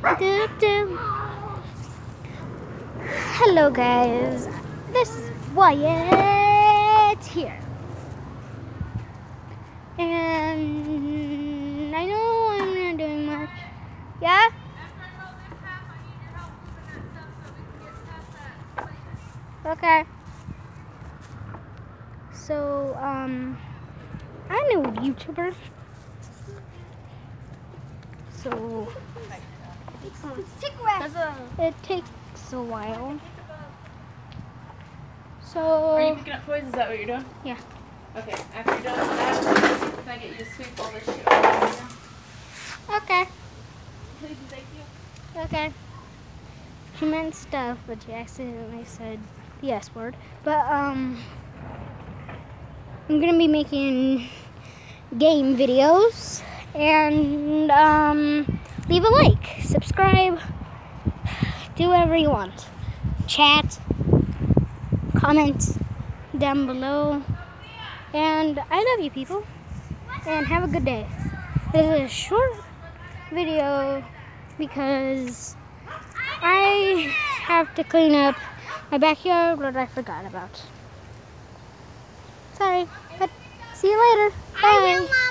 Do-do. Hello guys, this is Wyatt here, and I know I'm not doing much. Yeah? Okay. So, I'm a new YouTuber. So, it takes a while. So, are you picking up toys? Is that what you're doing? Yeah. Okay, after you're done with that, can I get you to sweep all this shit off right now? Okay. Please and thank you. Okay. She meant stuff, but she accidentally said the S word. But, I'm gonna be making game videos, and, leave a like, subscribe, do whatever you want. Chat, comment down below, and I love you people, and have a good day. This is a short video because I have to clean up my backyard, what I forgot about. Sorry, but see you later. Bye.